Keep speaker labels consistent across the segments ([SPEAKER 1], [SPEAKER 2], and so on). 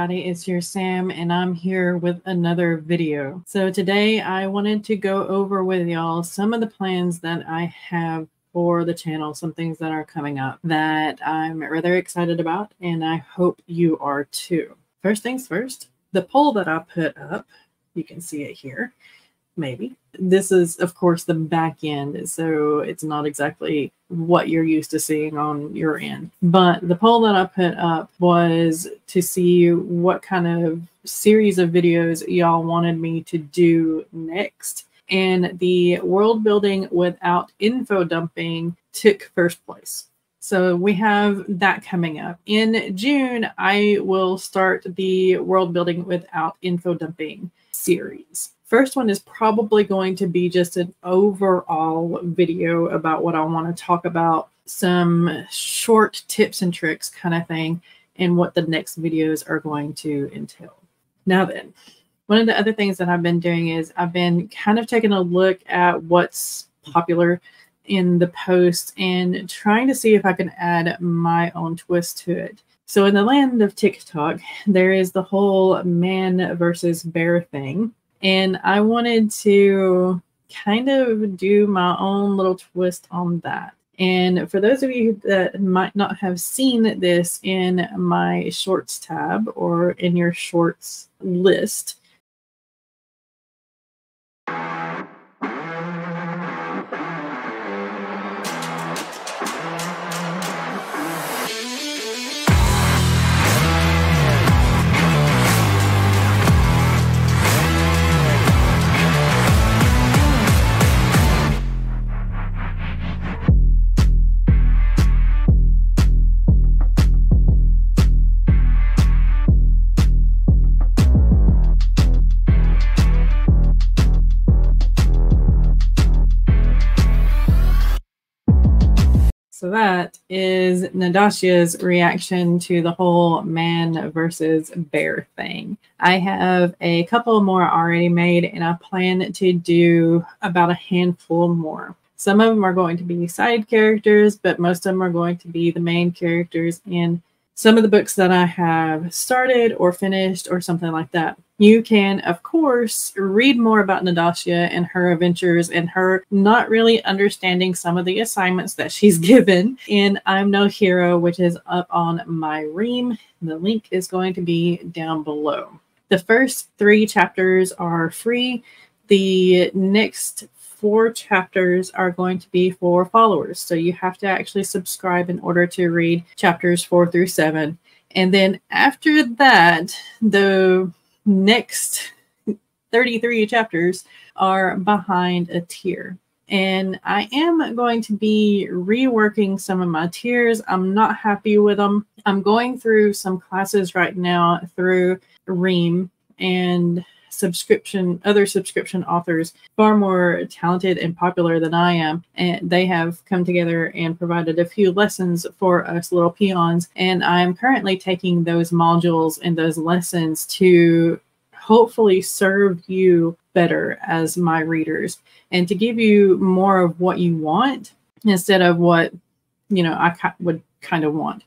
[SPEAKER 1] everybody, it's your Sam, and I'm here with another video. So today I wanted to go over with y'all some of the plans that I have for the channel, some things that are coming up that I'm rather excited about, and I hope you are too. First things first, the poll that I put up, you can see it here. Maybe. This is, of course, the back end, so it's not exactly what you're used to seeing on your end. But the poll that I put up was to see what kind of series of videos y'all wanted me to do next. And the world building without info dumping took first place. So we have that coming up. In June, I will start the world building without info dumping series. First one is probably going to be just an overall video about what I want to talk about, some short tips and tricks kind of thing, and what the next videos are going to entail. Now then, one of the other things that I've been doing is I've been kind of taking a look at what's popular in the post and trying to see if I can add my own twist to it. So in the land of TikTok, there is the whole man versus bear thing. And I wanted to kind of do my own little twist on that. And for those of you that might not have seen this in my shorts tab or in your shorts list, so that is Nadashia's reaction to the whole man versus bear thing. I have a couple more already made, and I plan to do about a handful more. Some of them are going to be side characters, but most of them are going to be the main characters in some of the books that I have started or finished or something like that. You can, of course, read more about Nadashia and her adventures and her not really understanding some of the assignments that she's given in I'm No Hero, which is up on my Ream. The link is going to be down below. The first 3 chapters are free. The next 4 chapters are going to be for followers. So you have to actually subscribe in order to read chapters 4 through 7. And then after that, the next 33 chapters are behind a tier. And I am going to be reworking some of my tiers. I'm not happy with them. I'm going through some classes right now through Ream and other subscription authors far more talented and popular than I am, and they have come together and provided a few lessons for us little peons, and I'm currently taking those modules and those lessons to hopefully serve you better as my readers and to give you more of what you want instead of what I would kind of want.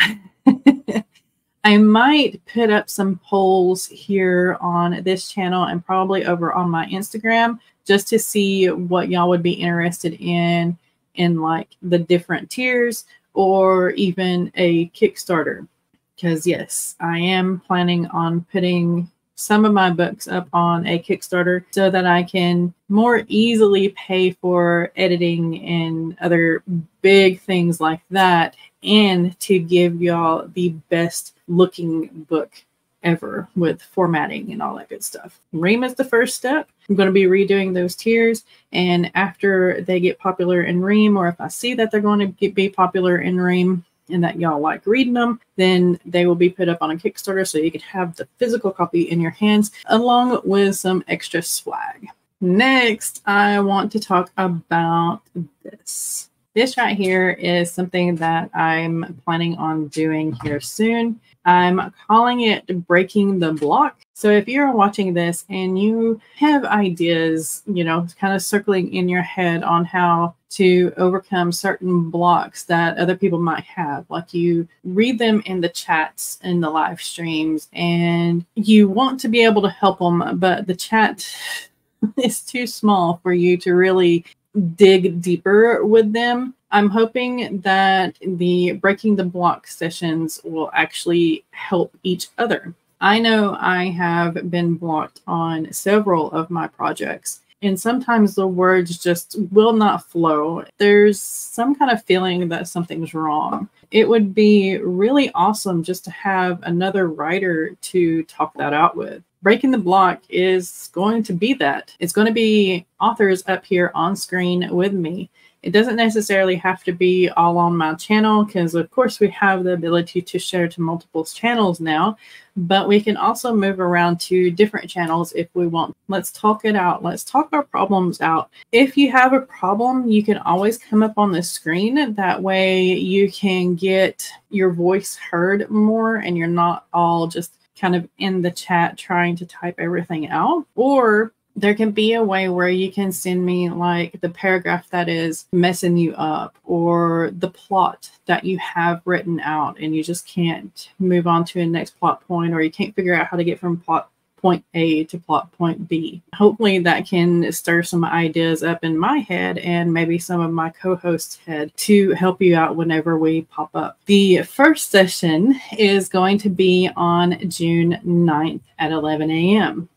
[SPEAKER 1] I might put up some polls here on this channel and probably over on my Instagram just to see what y'all would be interested in like the different tiers or even a Kickstarter. Because yes, I am planning on putting some of my books up on a Kickstarter so that I can more easily pay for editing and other big things like that, and to give y'all the best looking book ever with formatting and all that good stuff. Ream is the first step. I'm going to be redoing those tiers, and after they get popular in Ream, or if I see that they're going to be popular in Ream and that y'all like reading them, then they will be put up on a Kickstarter so you can have the physical copy in your hands along with some extra swag. Next, I want to talk about this. This right here is something that I'm planning on doing here soon. I'm calling it breaking the block. So if you're watching this and you have ideas, kind of circling in your head on how to overcome certain blocks that other people might have. Like you read them in the chats in the live streams and you want to be able to help them, but the chat is too small for you to really dig deeper with them. I'm hoping that the breaking the block sessions will actually help each other. I know I have been blocked on several of my projects, and sometimes the words just will not flow. There's some kind of feeling that something's wrong. It would be really awesome just to have another writer to talk that out with. Breaking the block is going to be that. It's going to be authors up here on screen with me. It doesn't necessarily have to be all on my channel because, of course, we have the ability to share to multiple channels now, but we can also move around to different channels if we want. Let's talk it out. Let's talk our problems out. If you have a problem, you can always come up on the screen. That way you can get your voice heard more and you're not all just kind of in the chat trying to type everything out. Or there can be a way where you can send me like the paragraph that is messing you up or the plot that you have written out and you just can't move on to a next plot point, or you can't figure out how to get from plot point A to plot point B. Hopefully that can stir some ideas up in my head and maybe some of my co-hosts' head to help you out whenever we pop up. The first session is going to be on June 9th at 11 a.m.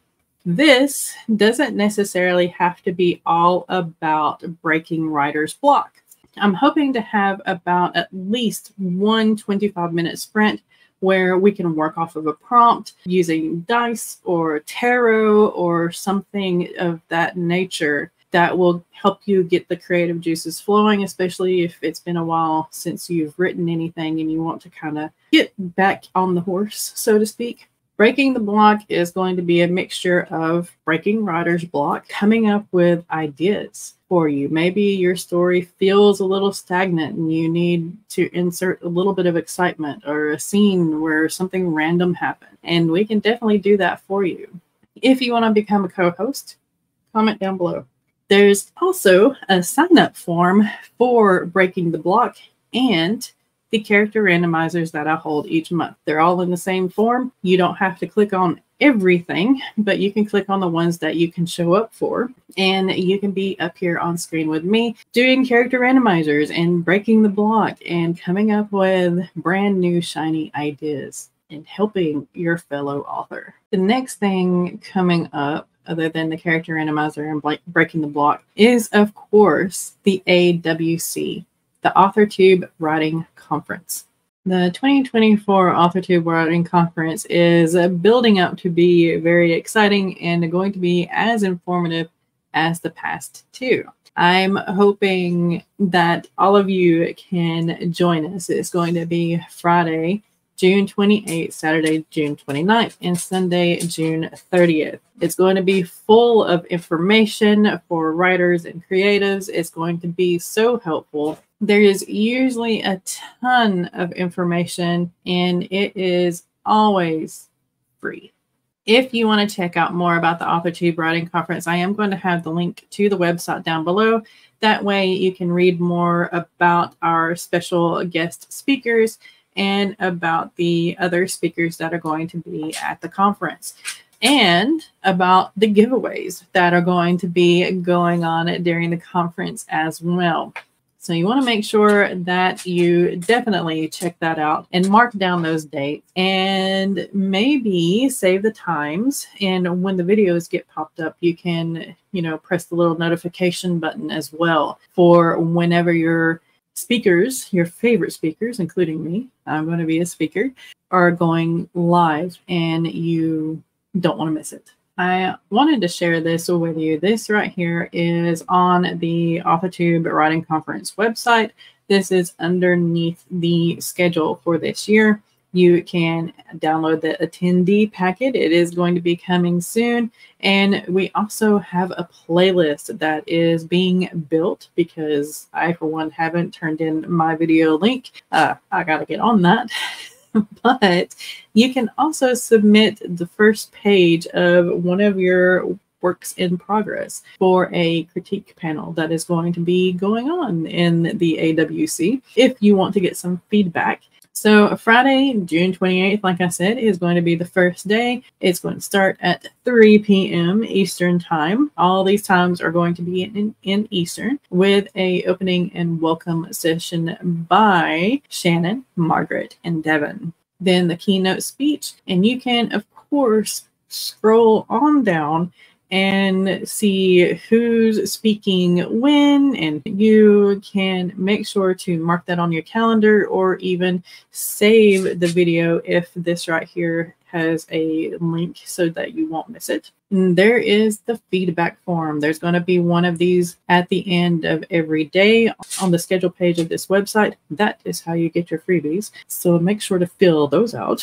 [SPEAKER 1] This doesn't necessarily have to be all about breaking writer's block. I'm hoping to have about at least one 25-minute sprint where we can work off of a prompt using dice or tarot or something of that nature that will help you get the creative juices flowing, especially if it's been a while since you've written anything and you want to kind of get back on the horse, so to speak. Breaking the block is going to be a mixture of breaking writer's block, coming up with ideas for you. Maybe your story feels a little stagnant and you need to insert a little bit of excitement or a scene where something random happened. And we can definitely do that for you. If you want to become a co-host, comment down below. There's also a sign-up form for breaking the block and the character randomizers that I hold each month. They're all in the same form. You don't have to click on everything, but you can click on the ones that you can show up for. And you can be up here on screen with me doing character randomizers and breaking the block and coming up with brand new shiny ideas and helping your fellow author. The next thing coming up, other than the character randomizer and breaking the block, is, of course, the AWC, the Authortube Writing Conference. The 2024 Authortube Writing Conference is building up to be very exciting and going to be as informative as the past two. I'm hoping that all of you can join us. It's going to be Friday, June 28th, Saturday, June 29th, and Sunday, June 30th. It's going to be full of information for writers and creatives. It's going to be so helpful. There is usually a ton of information, and it is always free. If you want to check out more about the Authortube Writing Conference, I am going to have the link to the website down below. That way you can read more about our special guest speakers and about the other speakers that are going to be at the conference, and about the giveaways that are going to be going on during the conference as well. So you want to make sure that you definitely check that out and mark down those dates and maybe save the times. And when the videos get popped up, you can, press the little notification button as well for whenever your speakers, your favorite speakers, including me, I'm going to be a speaker, are going live and you don't want to miss it. I wanted to share this with you. This right here is on the Authortube Writing Conference website. This is underneath the schedule for this year. You can download the attendee packet. It is going to be coming soon. And we also have a playlist that is being built because I, for one, haven't turned in my video link. I got to get on that. But you can also submit the first page of one of your works in progress for a critique panel that is going to be going on in the AWC if you want to get some feedback. So Friday, June 28th, like I said, is going to be the first day. It's going to start at 3 p.m. Eastern time. All these times are going to be in Eastern, with a opening and welcome session by Shannon, Margaret, and Devin. Then the keynote speech, and you can, of course, scroll on down and see who's speaking when, and you can make sure to mark that on your calendar or even save the video if this right here has a link so that you won't miss it. And there is the feedback form. There's going to be one of these at the end of every day on the schedule page of this website. That is how you get your freebies. So make sure to fill those out.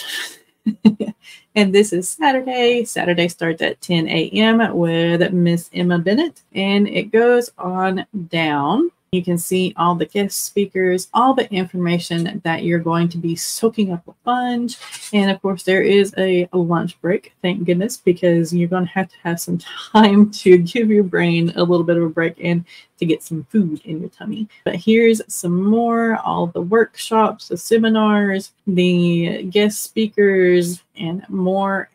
[SPEAKER 1] And this is Saturday. Saturday starts at 10 a.m. with Miss Emma Bennett, and it goes on down. You can see all the guest speakers, all the information that you're going to be soaking up a sponge. And of course, there is a lunch break, thank goodness, because you're going to have some time to give your brain a little bit of a break and to get some food in your tummy. But here's some more, all the workshops, the seminars, the guest speakers, and more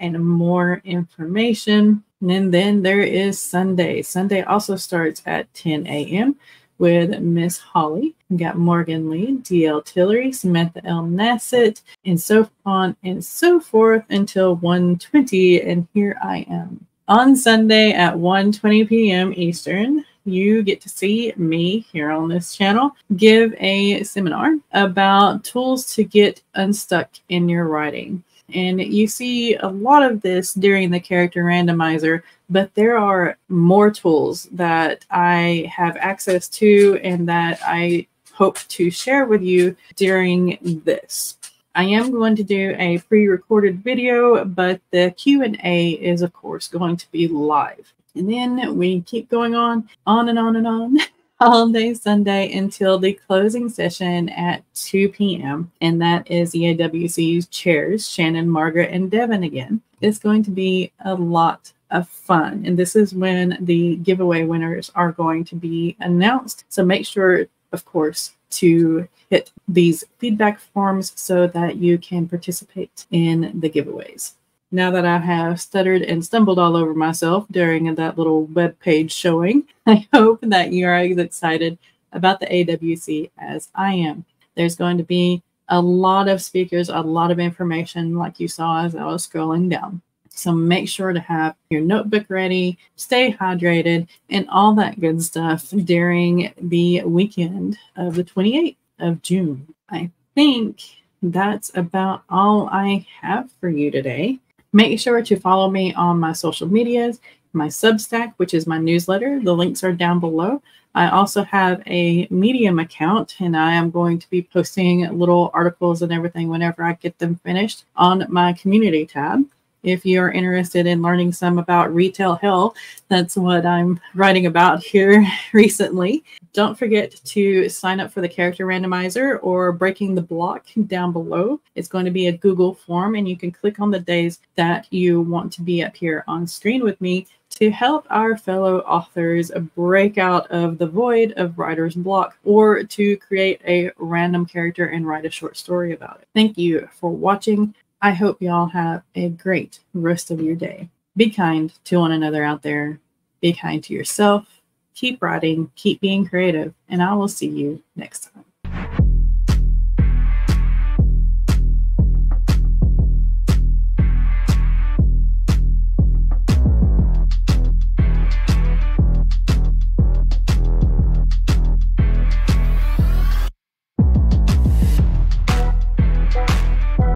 [SPEAKER 1] information. And then there is Sunday. Sunday also starts at 10 a.m. with Miss Holly. We got Morgan Lee, D.L. Tillery, Samantha L. Nassett, and so on and so forth until 1:20. And here I am. On Sunday at 1:20 p.m. Eastern, you get to see me here on this channel give a seminar about tools to get unstuck in your writing. And you see a lot of this during the character randomizer, but there are more tools that I have access to and that I hope to share with you during this. I am going to do a pre-recorded video, but the Q&A is, of course, going to be live. And then we keep going on and on and on. All day Sunday until the closing session at 2 p.m. And that is the AWC's chairs, Shannon, Margaret, and Devin again. It's going to be a lot of fun. And this is when the giveaway winners are going to be announced. So make sure, of course, to hit these feedback forms so that you can participate in the giveaways. Now that I have stuttered and stumbled all over myself during that little web page showing, I hope that you are as excited about the AWC as I am. There's going to be a lot of speakers, a lot of information like you saw as I was scrolling down. So make sure to have your notebook ready, stay hydrated, and all that good stuff during the weekend of the 28th of June. I think that's about all I have for you today. Make sure to follow me on my social medias, my Substack, which is my newsletter. The links are down below. I also have a Medium account, and I am going to be posting little articles and everything whenever I get them finished on my community tab. If you're interested in learning some about retail hell, that's what I'm writing about here recently. Don't forget to sign up for the character randomizer or breaking the block down below. It's going to be a Google form, and you can click on the days that you want to be up here on screen with me to help our fellow authors break out of the void of writer's block or to create a random character and write a short story about it. Thank you for watching. I hope y'all have a great rest of your day. Be kind to one another out there. Be kind to yourself. Keep writing, keep being creative, and I will see you next time.